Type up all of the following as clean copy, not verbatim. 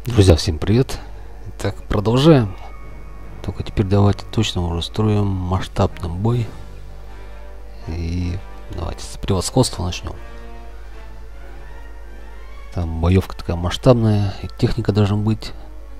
Друзья, всем привет! Так, продолжаем. Только теперь давайте точно уже строим масштабный бой. И давайте с превосходства начнем. Там боевка такая масштабная, и техника должна быть.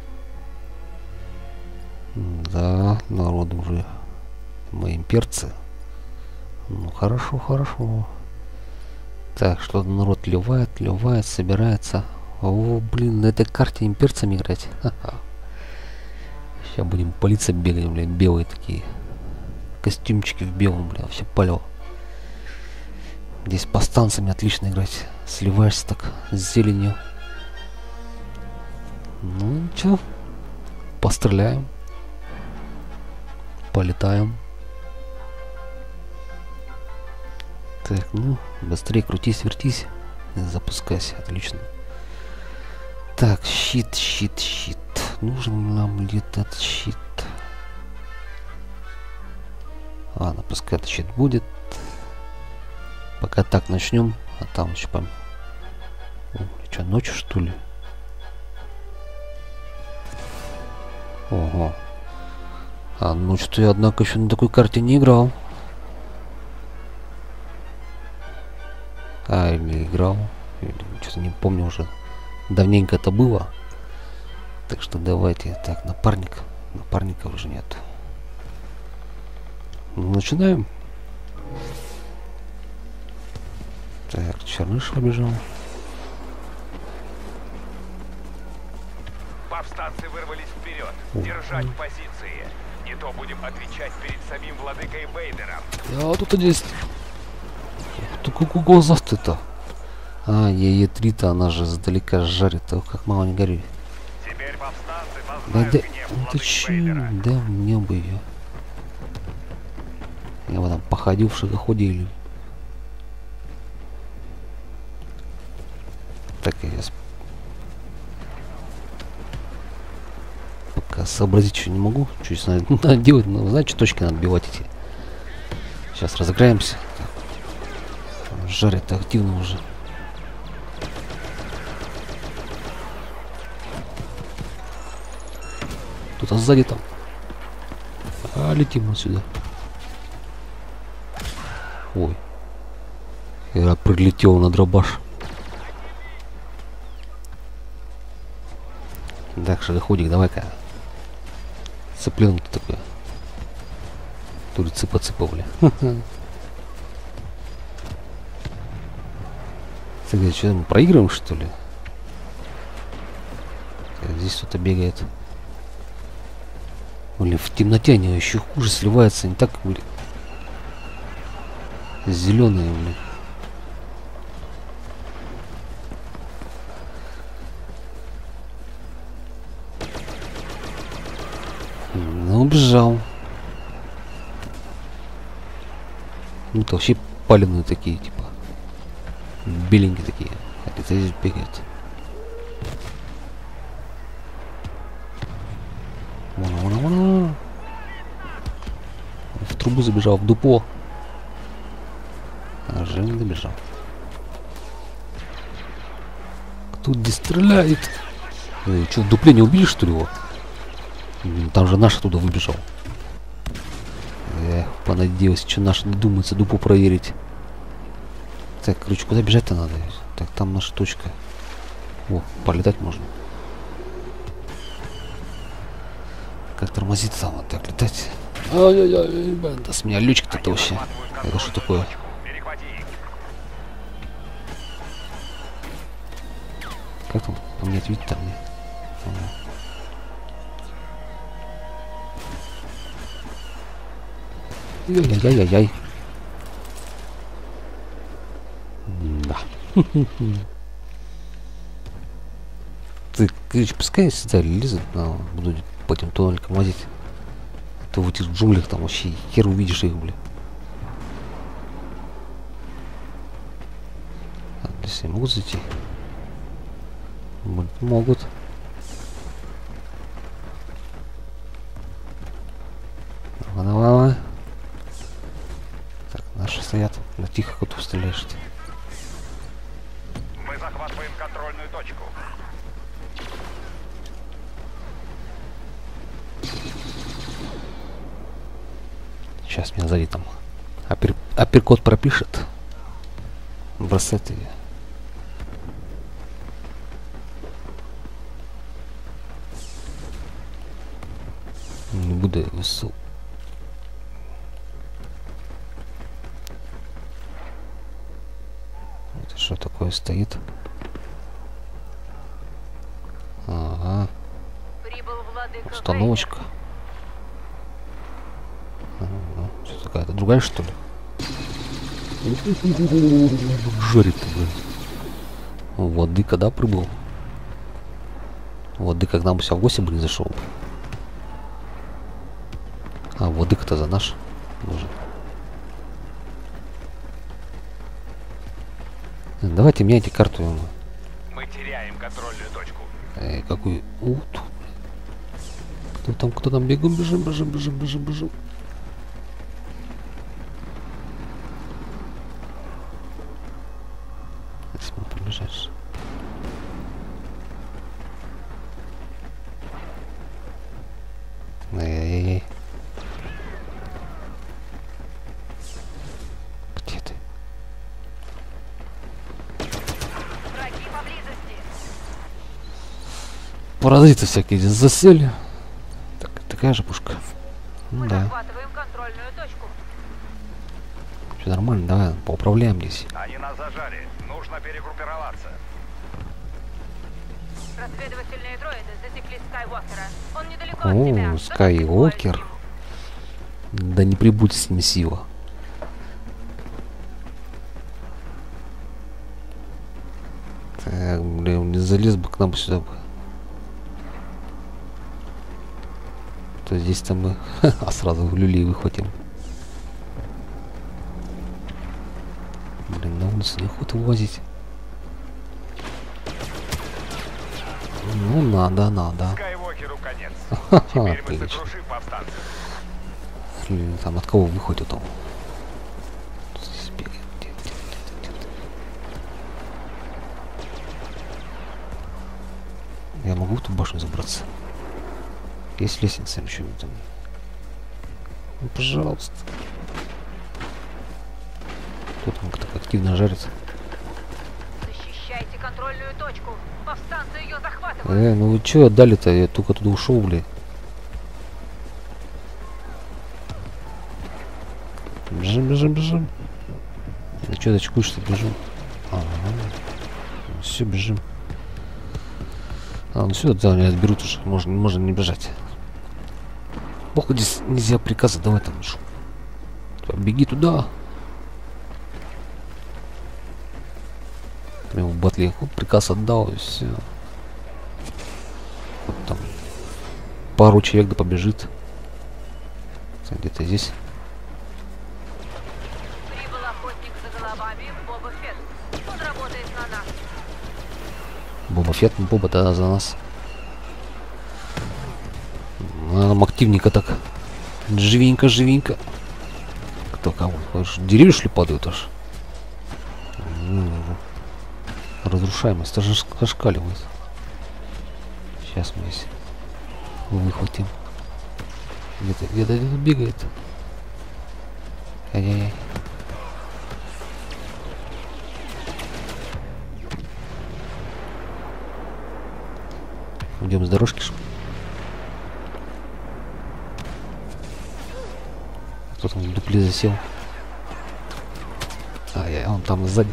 Да, народ уже мои имперцы. Ну хорошо, хорошо. Так, что народ ливает, собирается. О, блин, на этой карте имперцами играть. Ха-ха. Сейчас будем по лицам бегать, блин, белые такие. Костюмчики в белом, блин, вообще палево. Здесь по станциям отлично играть. Сливаешься так с зеленью. Ну, ничего. Постреляем. Полетаем. Так, ну, быстрее крутись, вертись. Запускайся, отлично. Так, щит. Нужен нам ли этот щит? Ладно, пускай этот щит будет. Пока так начнем, а там еще пом... Что, ночью что ли? Ого. А ну что я, однако, еще на такой карте не играл. Или играл. Что-то не помню уже. Давненько это было. Так что давайте. Так, напарник. Напарника уже нет. Начинаем. Так, Черныш побежал. Повстанцы вырвались вперед. Держать позиции. Не то будем отвечать перед самим владыкой Вейдером. А тут есть. Какого глаза-то? А, Е3-то, она же издалека жарит. Ох, как мало не гори. Теперь повстанцы Да, познают да, гнев ты владыки чё? Вейдера. Да, мне бы ее. Я бы там походил в шагоходе или... Так, я пока сообразить что не могу. Что здесь надо делать? Ну, знаете, точки надо отбивать эти. Сейчас разыграемся. Так. Жарят активно уже. Кто-то сзади там. А, летим вот сюда. Ой. Я прилетел на дробаш. Так, шагоходик, давай-ка. Цыпленок ты такой. То ли цыпа-цыпа, бля. Ты что, мы проигрываем, что ли? Так, здесь кто-то бегает. Блин, в темноте они еще хуже сливаются. Не так, блин. Зеленые, блин. Ну, убежал. Ну, это вообще паленые такие, типа. Беленькие такие. А это здесь бегают. Вон. В трубу забежал, в дупо. А же не добежал. Кто здесь стреляет? Что, в дупле не убили, что ли, его? Там же наш оттуда выбежал. Эх, понадеялся, что наш не думается дупу проверить. Так, короче, куда бежать-то надо? Так, там наша точка. О, полетать можно. Как тормозить там, вот так летать. Ай-яй-яй, да с меня лючка-то вообще. Это что такое? Перехвати их. Как там поменять вид там? Яй-яй-яй-яй. Да. Ты, короче, пускай сюда лезет, но буду по этим тоннелькам возить. А то в этих джунглях там вообще хер увидишь их, бля. А, здесь они могут зайти? Могут. Давай. Так, наши стоят. На тихо, кто стреляешь. Мы захватываем контрольную точку. Сейчас меня сзади там апперкот пропишет. Бросает ее. Не буду я весу. Это что такое стоит? Ага. Установочка. Ага. Что такая? Это другая, что ли? Жарит-то, блин. Воды когда прибыл? Воды как нам бы в гости бы не зашел. А, воды-то за наш. Нужен. Давайте меняйте карту. Мы теряем контрольную точку. Какую? Кто там бегом? Бежим. Если мы побежишь. Эй. Где ты? Враги поблизости. Паразиты всякие здесь засели. Так, такая же пушка. Ну Мы да. захватываем контрольную точку. Все нормально, давай поуправляем здесь. Они нас зажали. Нужно перегруппироваться. Разведывательные дроиды засекли Скайуокера. Он недалеко от тебя. О, Скайуокер. Да не прибудь с ним сила. Так, блин, не залез бы к нам сюда бы. То здесь-то мы сразу в люлей выхватим. Блин, на улице неохота вывозить. Ну, надо. Скайуокеру конец. Ха-ха, Теперь мы отлично. сокрушим повстанцев. Блин, там от кого выходит он? Я могу в эту башню забраться? Есть лестница еще там. Ну, пожалуйста. Кто там так активно жарится? Защищайте контрольную точку. Повстанцы ее захватывают. Ну вы че отдали-то? Я только туда ушел, блядь. Бежим. Ну че очкуешь-то, бежим. Ага. Все, бежим. А, ну сюда, да, меня отберут уже. Можно не бежать. Бог, здесь нельзя приказа, давай там. Беги туда. Прям в батле приказ отдал и все. Вот там пару человек да побежит. Где-то здесь. Прибыл охотник за головами Боба Фетт. Он работает на нас. Боба Фетт, Боба, да, за нас. Нам активненько так. Живенько. Кто кого? Деревья что ли падают аж? Разрушаемость тоже зашкаливает. Сейчас мы здесь выхватим. Где-то бегает. Ай-яй-яй. Идем с дорожки. Кто там в дупле засел? Ай-яй, он там сзади.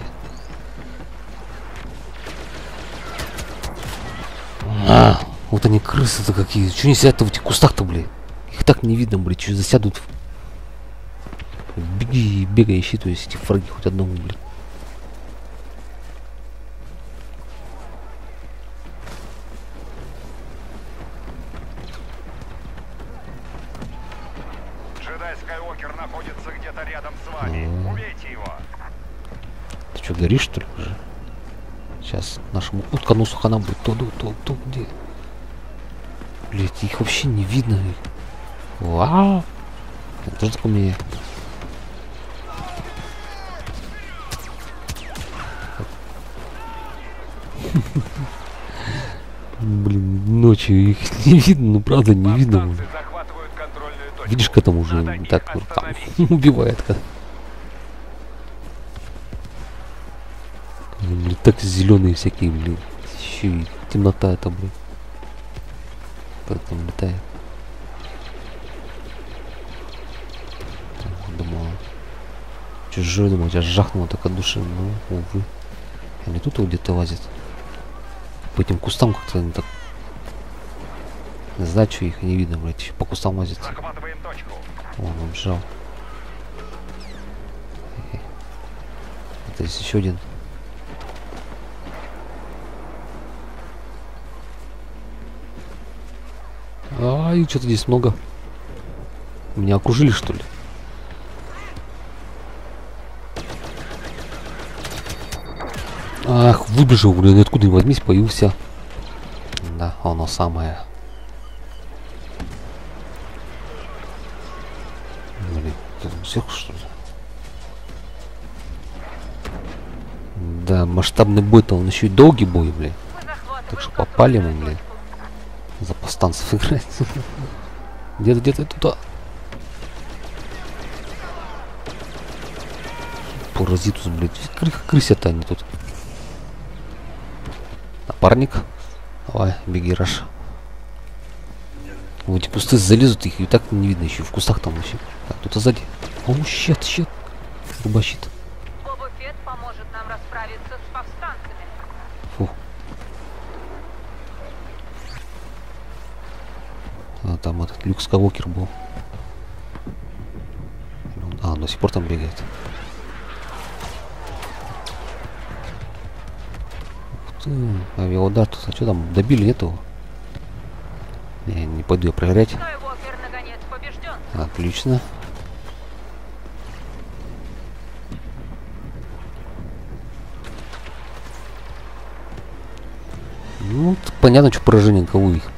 Вот они крысы-то какие. Чего не сидят-то в этих кустах-то, блин? Их так не видно, блин. Что засядут? Беги, бегай, ищи, то есть эти фраги хоть одного, блин. Джедай Скайуокер находится где-то рядом с вами. Убейте его. Ты что, горишь, что ли, уже? Сейчас нашему утконосу хана будет. То где? Блять, их вообще не видно. Вау! Это тоже такое мне. Блин, ночью их не видно, ну правда не видно. Повстанцы захватывают контрольную точку. видишь, к этому уже Надо их так остановить. убивает. Блин, так зеленые всякие, блин. Еще и темнота это, блин. Как там летает. Думал, чужой, думал, тебя жахнуло так от души, но, увы. Они тут где-то лазят. По этим кустам как-то они так... Не знаю, что их не видно, блядь, еще по кустам лазят. Захватываем точку. Вон, он бежал. Это есть еще один. Ай, что-то здесь много. Меня окружили, что ли? Ах, выбежал, блин, откуда ни возьмись, появился. Да, оно самое. Блин, это всех, что ли? Да, масштабный бой-то, он еще и долгий бой, блин. Мы захватываем Так что попали мы, контрольную блин. точку. За повстанцев играть. Где-то туда. Паразитус, блядь. Крысят они тут. Напарник. Давай, беги, Раш. В эти кусты залезут, их и так не видно еще. В кустах там вообще. Так, кто-то сзади. О, щит. Рубащит. Боба Фетт поможет нам расправиться с повстанцами. Фу. А там этот Люк Скайуокер был. А, он до сих пор там бегает. Ух ты, авиаудар тут. А что там, добили, нет его? Не пойду я проверять. Скайуокер наконец побежден. Отлично. Ну, понятно, что поражение кого их.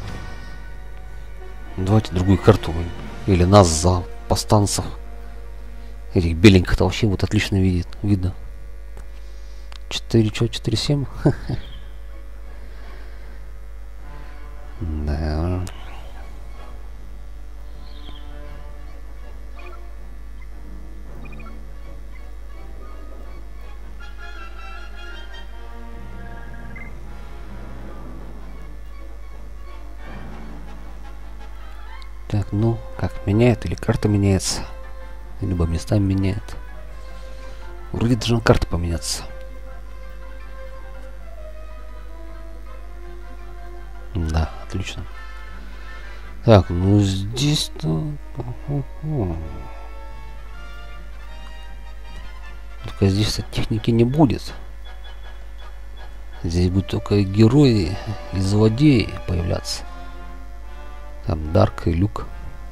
Давайте другую карту. Или нас за повстанцев. Этих беленьких-то вообще вот отлично видно. 4-7? Да. Так, ну, как, меняет или карта меняется? Либо местами меняет. Вроде должна карта поменяться. Да, отлично. Так, ну здесь-то... Только здесь техники не будет. Здесь будут только герои и злодеи появляться. Там Дарк и Люк.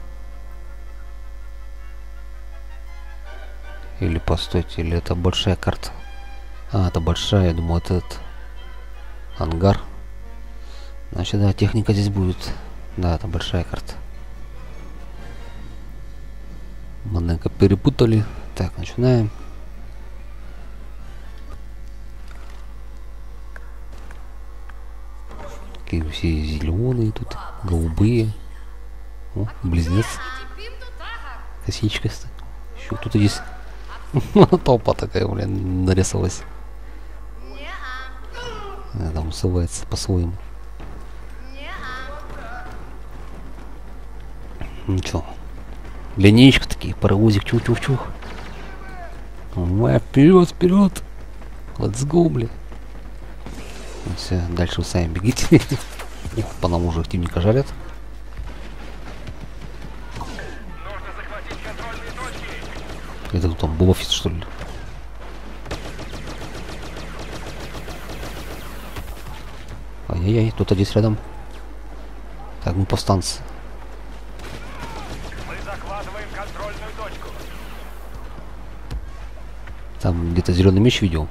Или постойте, или это большая карта? А, это большая, я думаю, это этот ангар. Значит, да, техника здесь будет. Да, это большая карта. Маленько перепутали. Так, начинаем. Какие все зеленые тут, голубые. О, близнец. Косичка. Еще кто-то здесь. Толпа такая, блин, нарисовалась. Там усывается по-своему. Ну чё, линеечка такие, паровозик, чух-чух-чух. Вперед! Let's go, блин. Все, дальше вы сами бегите. Ух, по нам уже активненько жарят. Нужно захватить контрольные точки. Это там Боба Фетт, что ли? Ай-яй-яй, кто-то здесь рядом. Так, ну повстанцы. Мы захватываем контрольную точку. Там где-то зеленый меч видел.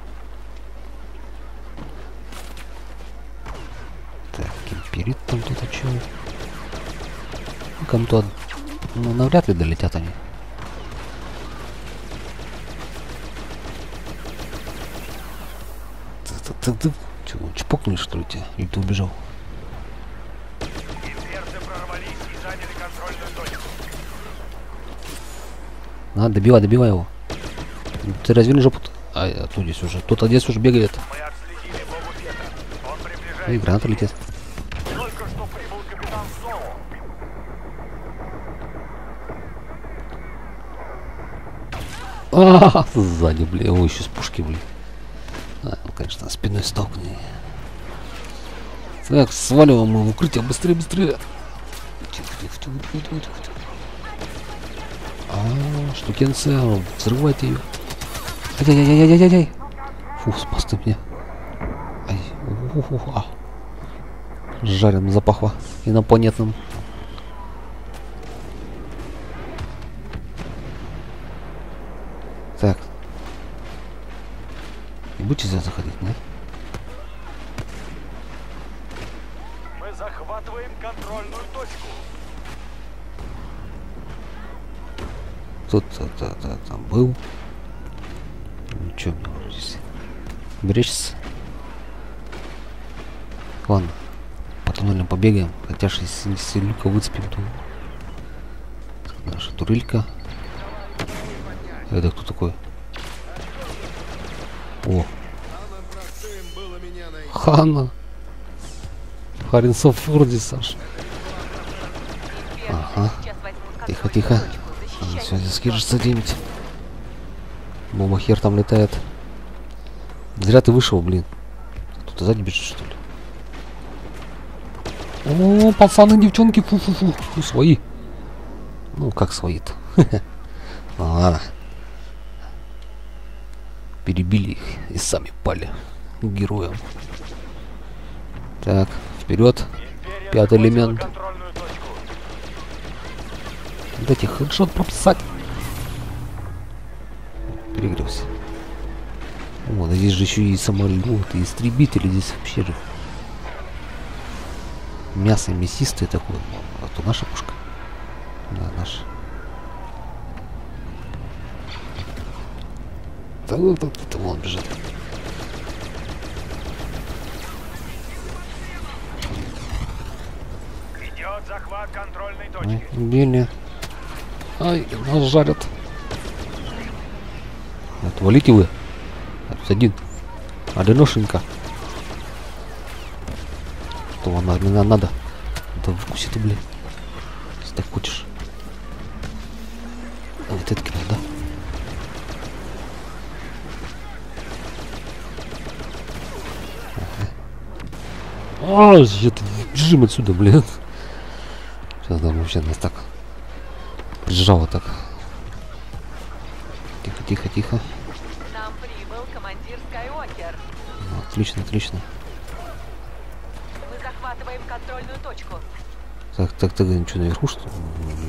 Так, империт там кто-то чего? Кому-то... Ну, навряд ли долетят они. Ты чего, чпокнули, что ли, тебя? Или ты убежал? Имперцы прорвались и заняли контрольную точку. На, добивай, добивай его. Ты разверни жопу. А тут здесь уже. Кто-то здесь уже бегает. Мы отследили Бобу Фетта. Он приближается. И граната летит. Только что прибыл капитан Соло. Сзади, бля. Ой, еще с пушки, блин. Ну, конечно, спиной столкни. Так, сваливаем мы в укрытие. Быстрее, быстрее. Тихо, тихо, тихо, тихо, тихо, тихо. Штукенция. Взрывайте ее. Ай-яй-яй-яй-яй-яй. Фу, спас ты меня. Ай, жареным запахло инопланетным. Так. Не будете сюда заходить, нет? Мы захватываем контрольную точку. Тут там был. Ничего, мне уже здесь беречься. Ладно, по туннелям побегаем. Хотя же если люка выцепим, то наша турелька. Это кто такой? О, Ханна. Харринсон Форди, Саш. Ага. Тихо, тихо. Все, здесь скижется где-нибудь. Боба хер там летает. Зря ты вышел, блин. Кто-то сзади бежит, что ли? О, пацаны, девчонки, фу-фу-фу. Фу, свои. Ну, как свои-то? Ладно. Перебили их и сами пали героям. Так, вперед. Пятый элемент. Дайте хедшот прописать. Перегрелся. Вот, а здесь же еще и самолет, и истребители. Здесь вообще же мясо мясистое такое. А то наша пушка. Да, наша. Да, вон бежит. Идет захват контрольной точки. Били. Ай, нас жарят. Отвалите вы. Тут один. Одиношенька. Что вам надо? Да вкуси ты, блин. Если так хочешь. Вот это кинул, да? Это бежим отсюда, блин. Сейчас там вообще нас так прижало так. Тихо, тихо, тихо. Нам прибыл командир Скайуокер. Отлично, отлично. Мы захватываем контрольную точку. Так, ничего наверху, что ли?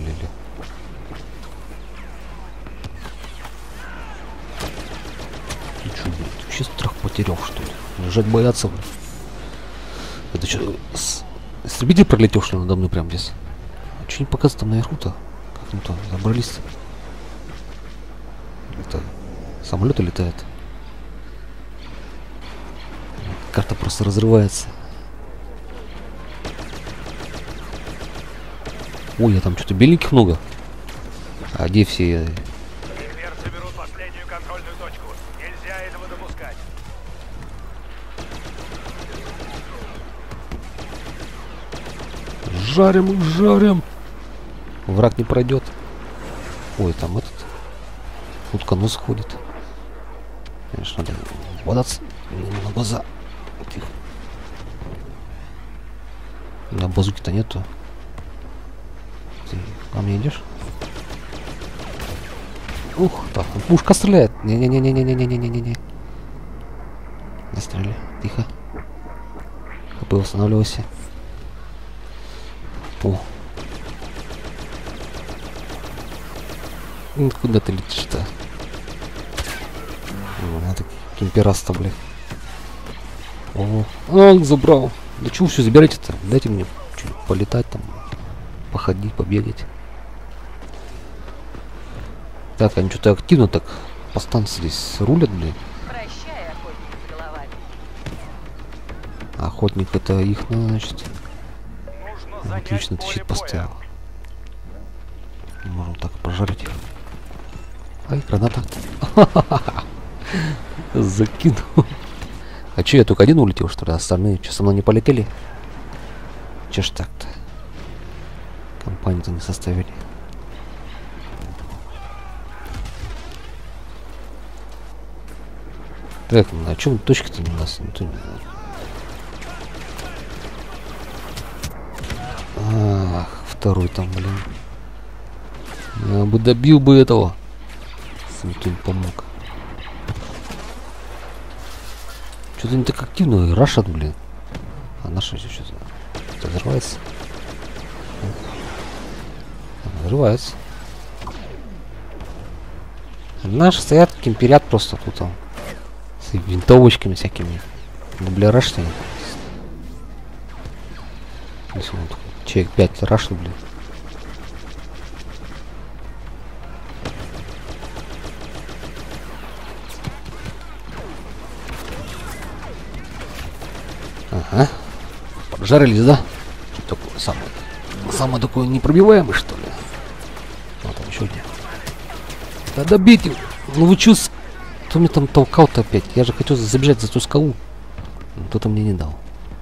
Ты что, блин, ты вообще страх потерял, что ли? Лежать бояться, блин. Это что, истребитель пролетел, что ли, надо мной прямо здесь? А что не показывает там наверху-то? Как там-то забрались-то? Это самолеты летают. Карта просто разрывается. Ой, я там что-то беленьких много. А где все? Имперцы берут последнюю контрольную точку. Нельзя этого допускать. Жарим их, жарим. Враг не пройдет. Ой, там этот утконос ходит. Конечно, надо бодаться на глаза. Тихо. У меня базуки-то нету. Ты ко мне идешь? Ух, так, пушка стреляет. Не-не-не-не-не-не-не-не-не. Не стреляй. Тихо. ХП восстанавливайся. О. Ну, куда ты летишь-то? Надо кемпераста, блядь. О, забрал. Да чего все забирайте-то? Дайте мне что-нибудь полетать там, походить, побегать. Так, они что-то активно так по станции здесь рулят, блин. Прощай, охотник с головами. Охотник это их, значит. Нужно Ну, занять отлично, поле щит боя. поставил. Можем так пожарить их. Ай, граната. Закинул. А че, я только один улетел, что ли? Остальные что, со мной не полетели? Че ж так-то? Компанию-то не составили. Так, ну, а чем точки-то у нас? Никто не знает. Ах, второй там, блин. Я бы добил бы этого. Если никто не помог. Что-то не так активно рашат, блин. А наша что-то взрывается. Взрывается. Наши стоят, кемперят просто тут там. С винтовочками всякими. Ну, бля, рашат они. Если он такой, человек 5 рашат, блин. Ага. Поджарились, да? Что такое самое такое непробиваемое, что ли? Вот там еще один. Да добить его! Ну вы чё, кто меня там толкал-то опять? Я же хотел забежать за ту скалу. Кто-то мне не дал.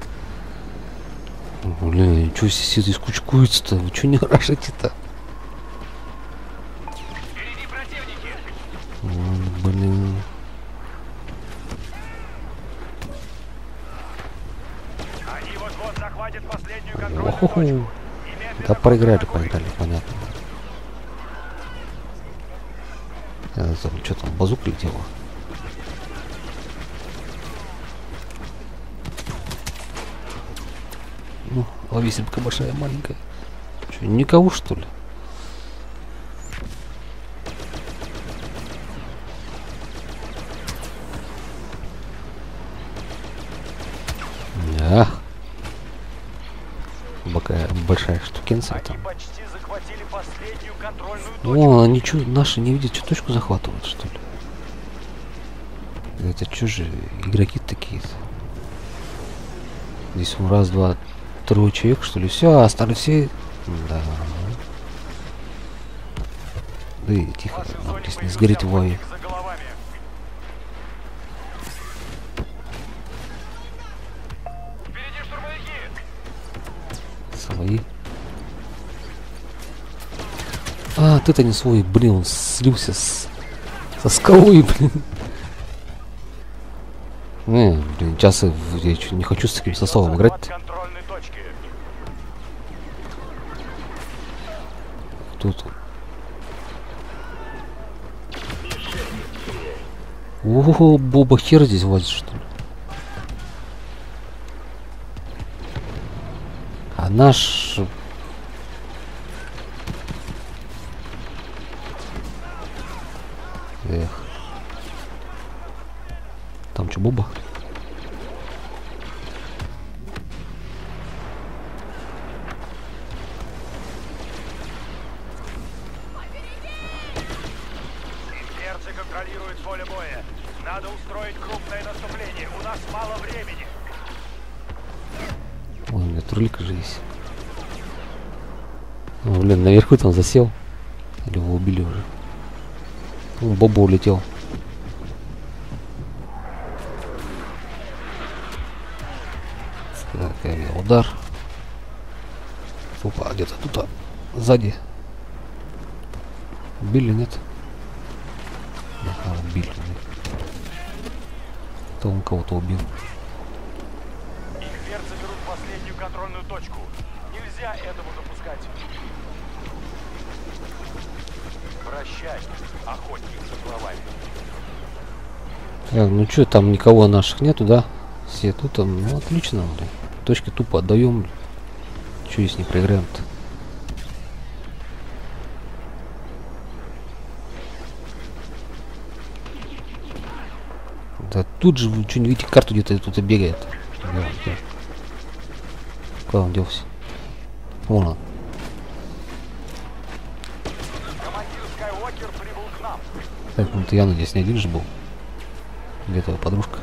Блин, чё все здесь кучкуются-то? Вы чё не рашите-то? Впереди противники! Блин. Они вот-вот захватят последнюю контрольную Охо-хо. точку. Да проиграли, понятно. Что там, базук летела? Ну, ловиселька большая, маленькая. Что, никого, что ли? Да. Большая штукенция там. Они почти захватили последнюю контрольную точку. О, они что, наши не видят, что точку захватывают, что ли? Это что же, игроки такие-то? Здесь он раз, два, трое человек, что ли? Все, остались все. Да. Да и тихо, Ваши в нам зоне здесь не появился сгореть в лаве. охотник за головами. Впереди штурмовики! Свои. А, ты-то не свой, блин, он слился со скалой, блин. Не, блин, сейчас я чё, не хочу с таким составом играть. Контрольной точки. Кто тут? Ого, Боба хер здесь возит, что ли? А наш... Эх. Там что, Боба? Имперцы контролируют поле боя. Надо устроить крупное наступление. У нас мало времени. Ой, у меня троллик же есть. О, блин, наверху там засел. Или его убили уже. Ну, Боба улетел. Так, удар. Опа, где-то тут, сзади. Убили, нет? Ага, убили. То он кого-то убил. Имперцы берут последнюю контрольную точку. Нельзя этому допускать. Прощай, охотник за головами. Так, ну что, там никого наших нету, да? Все тут, там, ну отлично, блин. Точки тупо отдаем. Че если не проиграем-то? Да тут же, вы что, не видите, карту где-то тут и бегает. Куда он делся? Вон он. Командир Скайуокер прибыл к нам. Так, ну ты, я надеюсь, не один же был. Где твоя подружка?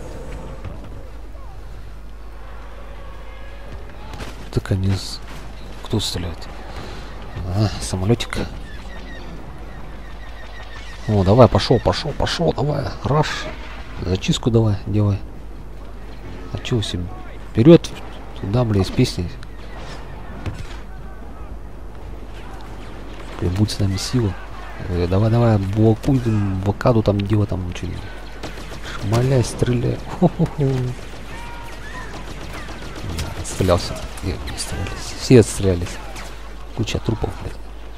Так они... Кто стреляет? А, самолетик. О, давай, пошел, давай. Раш. Зачистку давай, делай. А чё себе? Вперед, туда, бля, из песни. Будь с нами сила. Давай, блокаду там делай, там ничего. Шмаляй, стреляй. Отстрелялся. Не отстрелялись. Все отстрелялись. Куча трупов, блядь.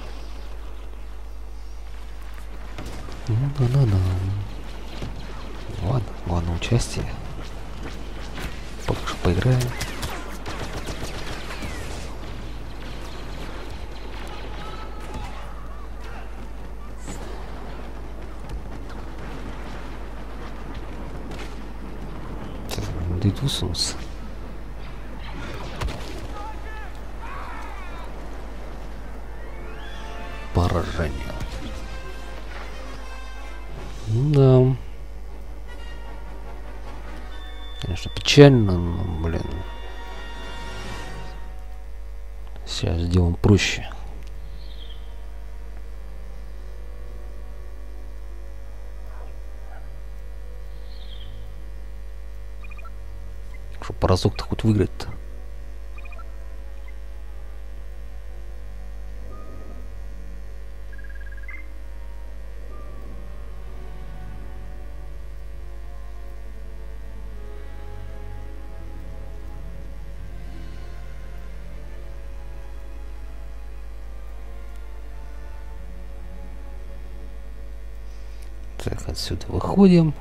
Ладно, участие. Пока что поиграем. Дедусунс. Поражение. Да. Конечно, печально, но, блин. Сейчас сделаем проще. Чтоб разок-то хоть выиграть-то. Так, отсюда выходим.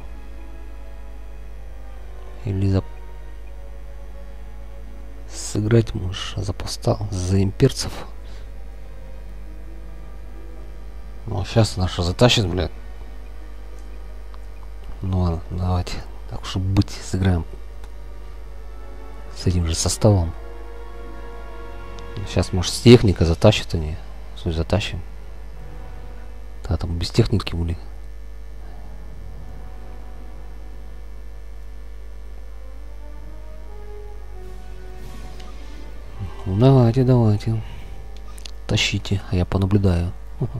Или сыграть можешь за имперцев. Ну, сейчас наша затащит, блядь. Ну ладно, давайте. Так уж и быть, сыграем с этим же составом. Сейчас, может, с техника затащат они. Суть затащим. Да, там без техники были. Ну, давайте. Тащите, а я понаблюдаю.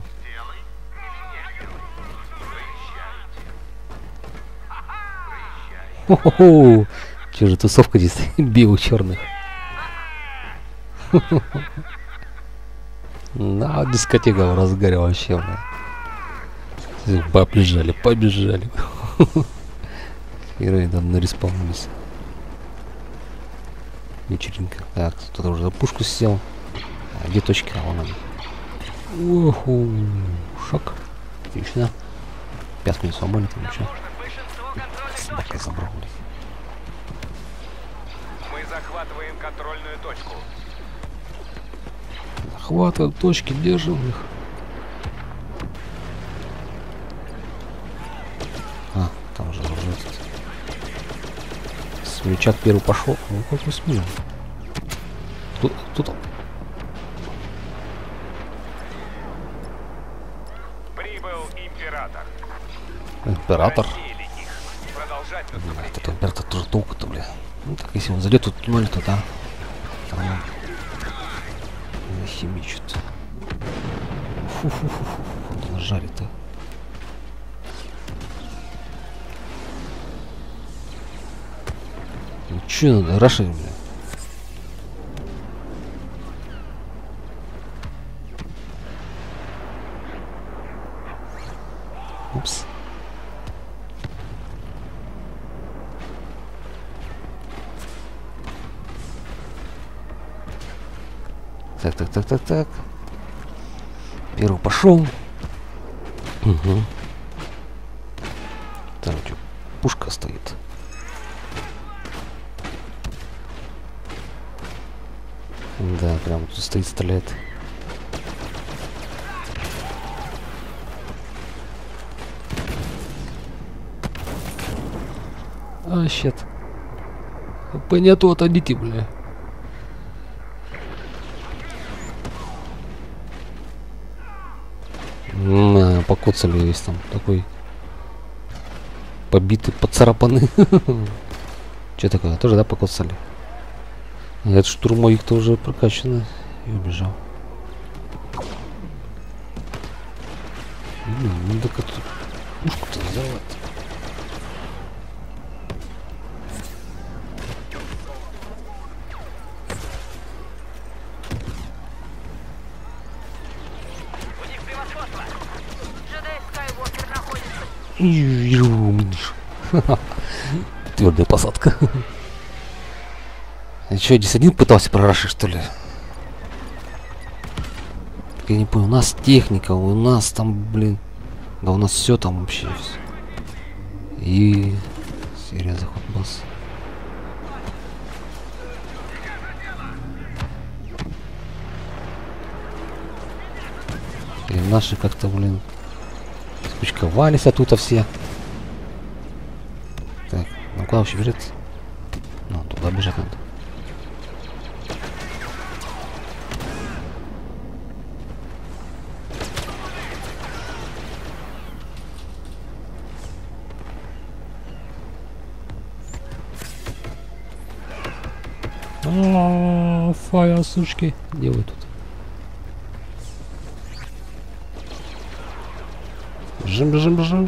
Хо-хо-хо! Че же тусовка здесь бело-черных. На, дискотека в разгаре вообще, бля. Побежали. Герои там нареспавнились. Вечеринка. Так, кто-то уже за пушку сел. А где точки? А вон они. Оху. Шок. Отлично. 5 минут сломали, там ничего. Собака забрал. Мы захватываем контрольную точку. Захватываем точки, держим их. А, там уже разжится. Смельчак первый пошел. Ну как мы смеем? Тут. Прибыл император. Император? Продолжать Бля, наступление. этот император тоже толку-то, бля. Ну так если он зайдет, тут 0, то да. Там химичит. Фу-фу-фу-фу. Вот он жарит-то. Ну чё надо, рашить, бля? Упс. Так. Первый пошел. Угу. Там что, пушка стоит. Да, прям тут стоит, стреляет. А, щет. Понятно, отойдите, бля. Покоцали весь там такой побитый, поцарапанный. Че такое? Тоже, да, покоцали? Этот штурмовик-то уже прокачанный и убежал. Ну так Пушку-то взорвать. У них превосходство. Джедай Скайуокер находится. Твердая посадка. А что, здесь один пытался прорашить, что ли? Я не понял, у нас техника, у нас там, блин. Да у нас все там вообще. И серия заход босс. И наши как-то, блин, скучковались оттуда все. Так, ну куда вообще бежит? Ну, туда бежать надо. Фая, сучки. Где вы тут? Бежим, бежим, бежим.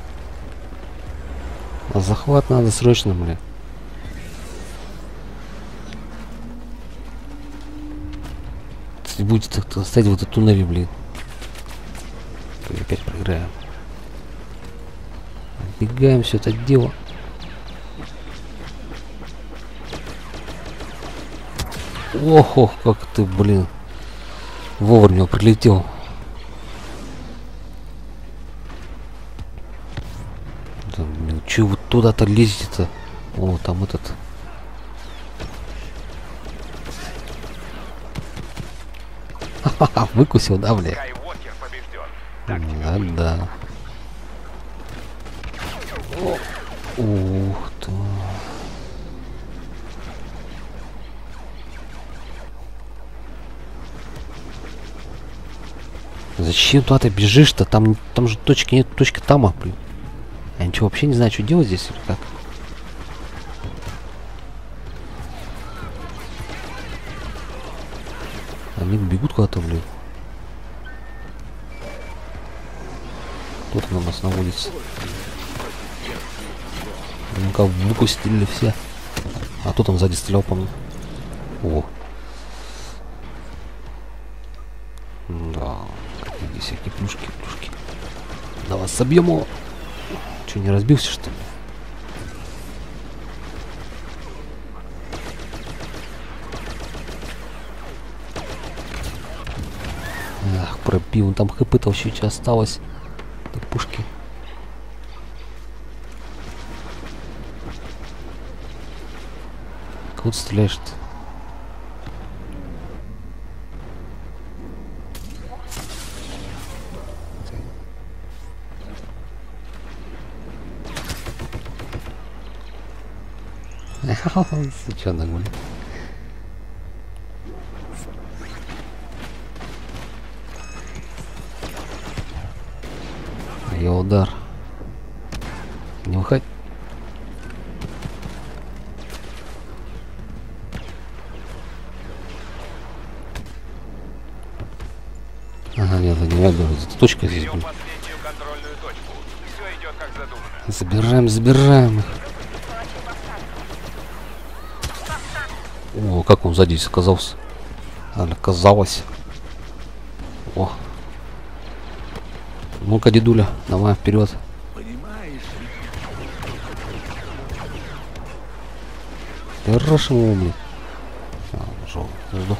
А захват надо срочно, блин. Если будете так стоять в этой туннеле, блин. То опять проиграем. Отбегаем все это дело. Ох, ох, как ты, блин, вовремя прилетел. Да, блин, че вы туда-то лезете-то? О, там этот. Ха-ха-ха, выкусил, да, бля? Скайуокер побежден. Так, Да. Ух ты. Зачем туда ты бежишь-то? Там же точки нет, точка там, блин. Я ничего вообще не знаю, что делать здесь или как. Они бегут куда-то, блин. Тут на нас наводится. Ну-ка, выкусили все. А тут он сзади стрелял по мне. О. Да. Какие всякие плюшки. Давай собьем его. Че, не разбился, что ли? Ах, пробил. Там хп-то вообще что осталось. Так, пушки. Кого ты стреляешь-то? Че нагули? Я удар. Не уходь. Ага, нет, это не я говорю, это точка здесь берем будет. последнюю контрольную точку. Все идет как задумано. Забираем их. О, как он сзади оказался. Оказалось. О. Ну-ка, дедуля, давай вперед. Хорошо, блин. Сдох.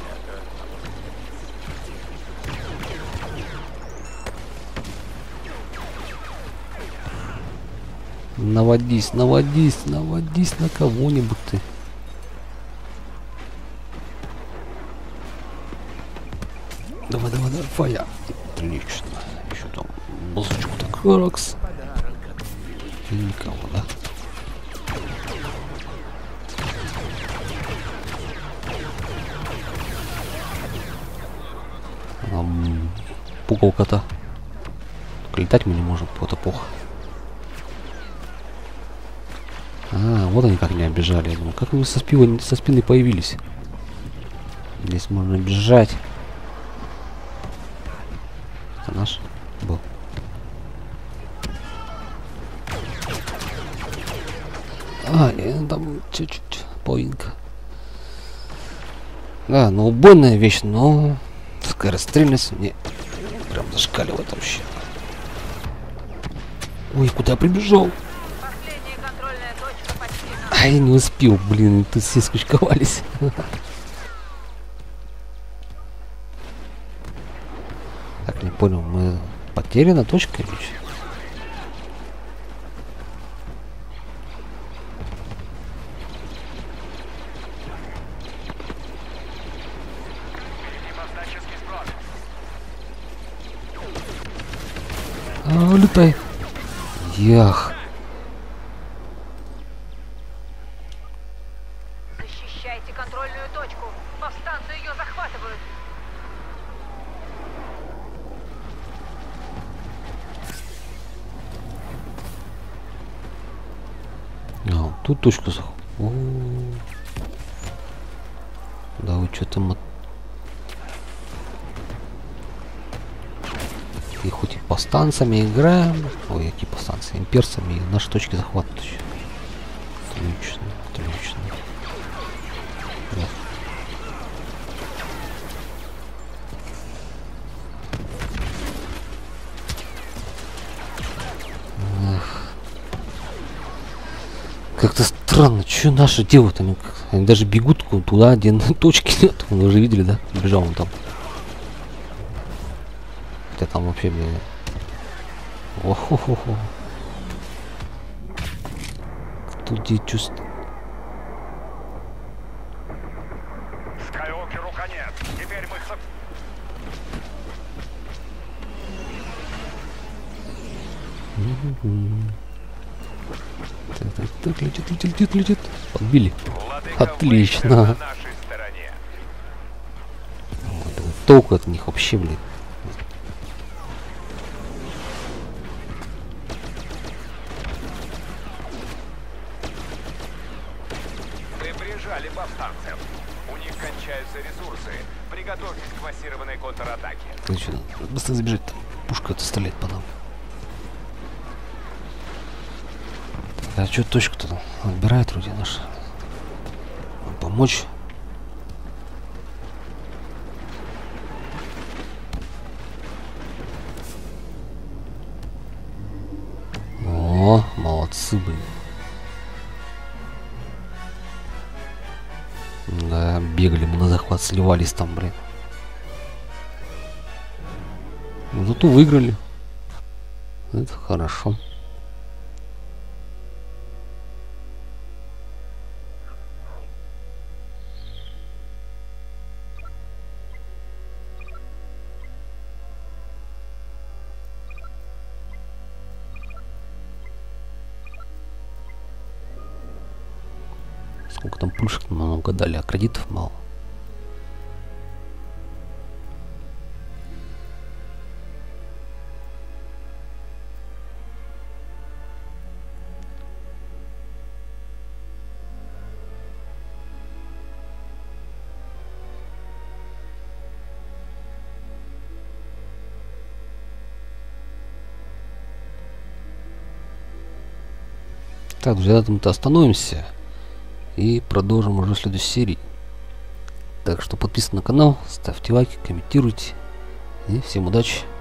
Наводись на кого-нибудь ты. Давай, фая. Отлично. Еще там базучку так. Рокс. Никого, да? Пугалка-то. Только летать мы не можем, вот плохо. А, вот они как меня обижали. Я думаю, как они со спины появились. Здесь можно бежать. Это наш был. Там чуть-чуть половинка. Да, ну убойная вещь, но скорострельность мне прям зашкаливает вообще. Ой, куда я прибежал? Последняя контрольная точка почти на... А я не успел, блин, тут все скучковались. Так, не понял, мы потеряна точка или что? Летай. Ях. Защищайте контрольную точку. Повстанцы ее захватывают. Тут точка Да вы что там... И хоть и повстанцами играем. Ой, какие повстанцы, имперцами, и наши точки захватывают еще. Отлично, отлично. Да. Как-то странно, что наши делают? Они даже бегут туда, где точки нет. Вы уже видели, да? Бежал он там. Хотя там вообще мне... Охо-хо-хо. Кто где чувствует? Скайуокеру конец. Теперь мы... Так, летит. Подбили. Владыка Отлично. на нашей стороне. Толку от них вообще, блин. Мы прижали повстанцев. У них кончаются ресурсы. Приготовьтесь к массированной контратаке. Ну что, быстро забежать там. Пушка-то стреляет по нам. А что точку-то там отбирает вроде наша? Помочь? О, молодцы, блин. Да, бегали мы на захват, сливались там, блин. Ну, зато выиграли. Это хорошо. Сколько там пушек много дали, а кредитов мало. Так, друзья, на этом-то остановимся. И продолжим уже в следующей серии. Так что подписывайтесь на канал, ставьте лайки, комментируйте. И всем удачи!